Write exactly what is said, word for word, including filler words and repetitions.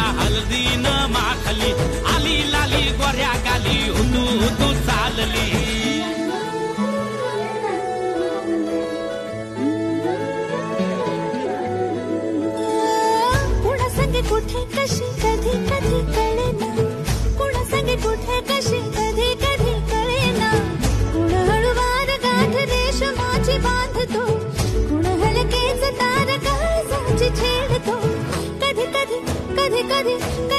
हळदीन माखली आली लाली गोऱ्या गाली हुतू हुतू चालली कुणा संगे कुठे कशी कधी कधी कळेना कुणा संगे कुठे कशी कधी कधी कळेना कुण हळूवार गाठ रेशमाची बांधतो कुण हलकेच तार काळजाची छेडतो कधी कधी कधी कधी